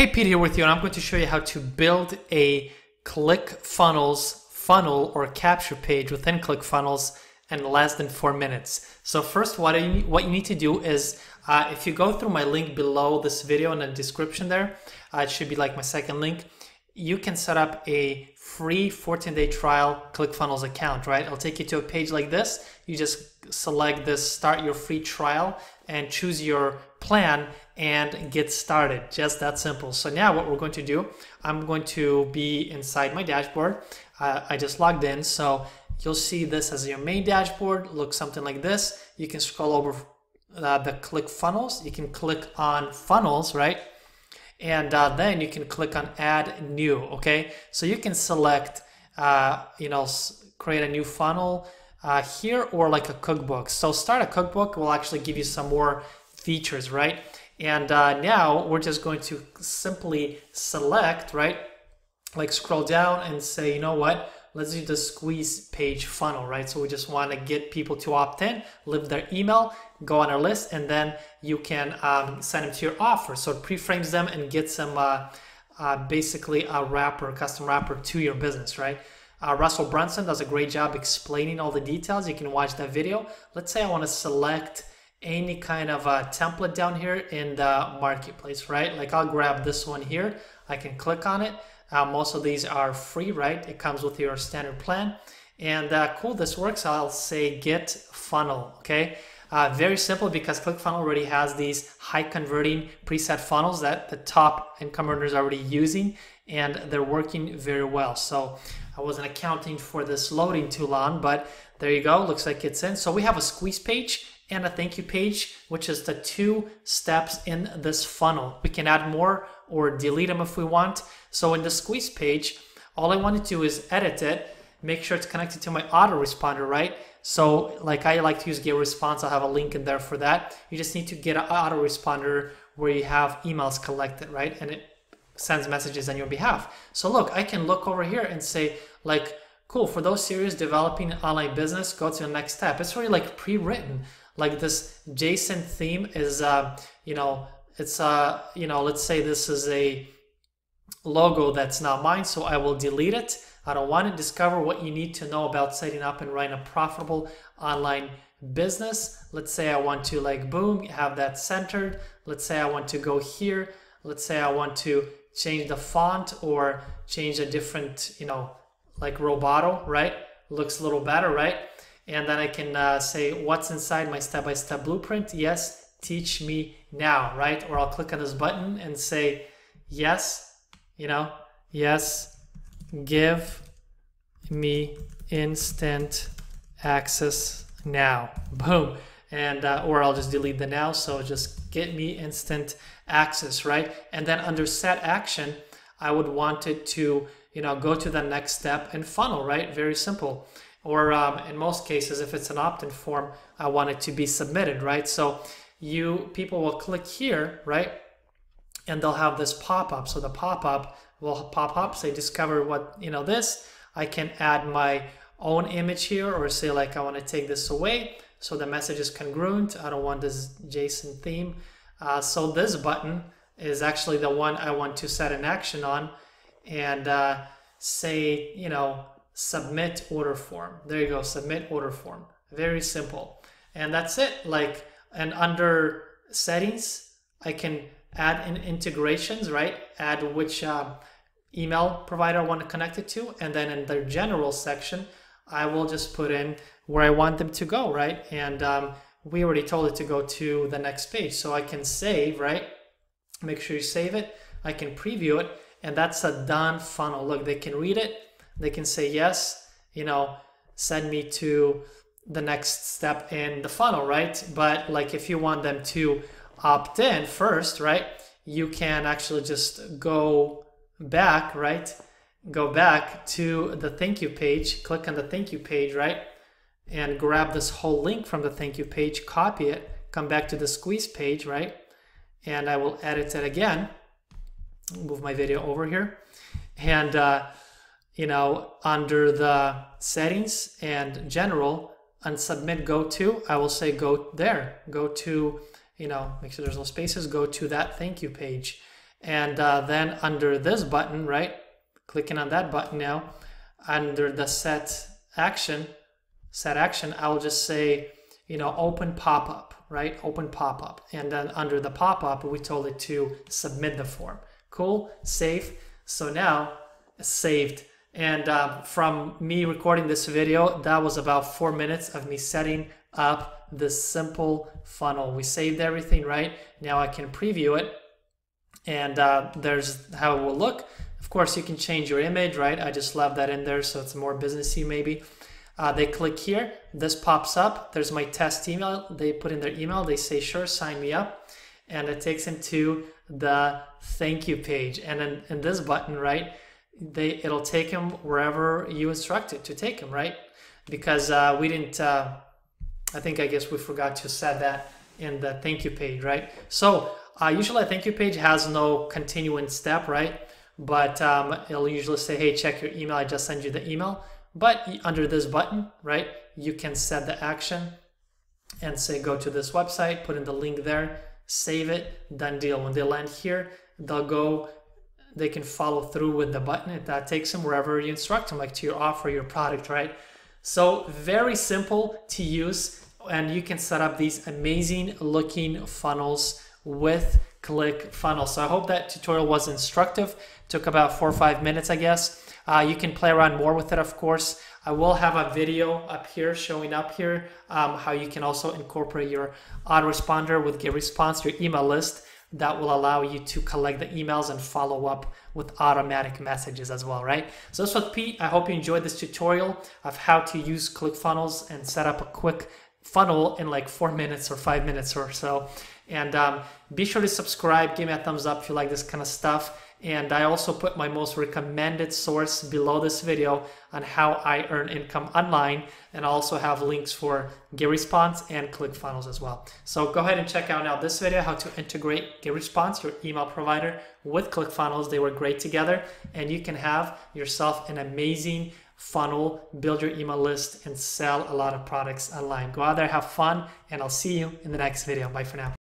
Hey, Pete here with you, and I'm going to show you how to build a Clickfunnels funnel or capture page within Clickfunnels in less than 4 minutes. So first, what you need to do is, if you go through my link below this video in the description there, it should be like my second link, you can set up a free 14-day trial Clickfunnels account, right? It'll take you to a page like this. You just select this, start your free trial, and choose your plan and get started. Just that simple. So now what we're going to do, I'm going to be inside my dashboard. I just logged in, so you'll see this as your main dashboard. Looks something like this. You can scroll over the Clickfunnels. You can click on funnels, right? And then you can click on add new. Okay, so you can select create a new funnel here, or like a cookbook. So start a cookbook will actually give you some more features, right? And now we're just going to simply select, right? Like scroll down and say, you know what? Let's do the squeeze page funnel, right? So we just want to get people to opt in, leave their email, go on our list, and then you can send them to your offer. So it pre-frames them and gets them basically a wrapper, custom wrapper to your business, right? Russell Brunson does a great job explaining all the details. You can watch that video. Let's say I want to select any kind of template down here in the marketplace, right? Like I'll grab this one here. I can click on it. Most of these are free, right? It comes with your standard plan. And cool, this works. I'll say get funnel, okay? Very simple, because ClickFunnels already has these high converting preset funnels that the top income earners are already using, and they're working very well. So I wasn't accounting for this loading too long, but there you go. Looks like it's in. So we have a squeeze page and a thank you page, which is the 2 steps in this funnel. We can add more or delete them if we want. So in the squeeze page, all I want to do is edit it, make sure it's connected to my autoresponder, right? So like I like to use GetResponse. I'll have a link in there for that. You just need to get an autoresponder where you have emails collected, right? And it sends messages on your behalf. So look, I can look over here and say like, cool, for those serious developing an online business, go to the next step. It's already like pre-written. Like this JSON theme is, let's say this is a logo that's not mine, so I will delete it. I don't want to discover what you need to know about setting up and running a profitable online business. Let's say I want to like, boom, have that centered. Let's say I want to go here. Let's say I want to change the font or change a different, like Roboto, right? Looks a little better, right? And then I can say what's inside my step-by-step blueprint. Yes, teach me now, right? Or I'll click on this button and say, yes, yes, give me instant access now. Boom. And or I'll just delete the now. So just get me instant access, right? And then under set action, I would want it to, go to the next step and funnel, right? Very simple. Or in most cases, if it's an opt-in form, I want it to be submitted, right? So people will click here, right? And they'll have this pop-up. So the pop-up will pop up, say discover what, this. I can add my own image here, or say like I want to take this away. So the message is congruent. I don't want this JSON theme. So this button is actually the one I want to set an action on, and say, submit order form. There you go, submit order form. Very simple. And that's it. Like, and under settings, I can add in integrations, right? Add which email provider I want to connect it to. And then in the general section, I will just put in where I want them to go, right? And we already told it to go to the next page. So I can save, right? Make sure you save it. I can preview it. And that's a done funnel. Look, they can read it. They can say, yes, send me to the next step in the funnel, right? But like if you want them to opt in first, right? You can actually just go back, right? Go back to the thank you page, click on the thank you page, right? And grab this whole link from the thank you page, copy it, come back to the squeeze page, right? And I will edit it again. Move my video over here. And, under the settings and general and submit go to, I will say go there, go to, make sure there's no spaces, go to that thank you page. And then under this button, right, clicking on that button now, under the set action, I will just say, you know, open pop-up, right? Open pop-up. And then under the pop-up, we told it to submit the form. Cool, save. So now it's saved. And from me recording this video, that was about 4 minutes of me setting up this simple funnel. We saved everything, right? Now I can preview it. And there's how it will look. Of course, you can change your image, right? I just left that in there so it's more businessy maybe. They click here, this pops up, there's my test email, they put in their email, they say sure, sign me up, and it takes them to the thank you page. And then in this button, right, it'll take them wherever you instruct it to take them, right? Because we didn't, I guess we forgot to set that in the thank you page, right? So usually a thank you page has no continuing step, right? But it'll usually say, hey, check your email, I just sent you the email. But under this button, right, you can set the action and say go to this website, put in the link there, save it, done deal. When they land here, they can follow through with the button. That takes them wherever you instruct them, like to your offer, your product, right? So very simple to use, and you can set up these amazing looking funnels with Clickfunnels. So I hope that tutorial was instructive. Took about 4 or 5 minutes, I guess. You can play around more with it, of course. I will have a video up here showing up here how you can also incorporate your autoresponder with GetResponse, your email list. That will allow you to collect the emails and follow up with automatic messages as well, right? So this was Pete. I hope you enjoyed this tutorial of how to use Clickfunnels and set up a quick funnel in like 4 minutes or 5 minutes or so. And be sure to subscribe, give me a thumbs up if you like this kind of stuff. And I also put my most recommended source below this video on how I earn income online. And I also have links for GetResponse and Clickfunnels as well. So go ahead and check out now this video, how to integrate GetResponse, your email provider, with Clickfunnels. They work great together, and you can have yourself an amazing funnel, build your email list, and sell a lot of products online. Go out there, have fun, and I'll see you in the next video. Bye for now.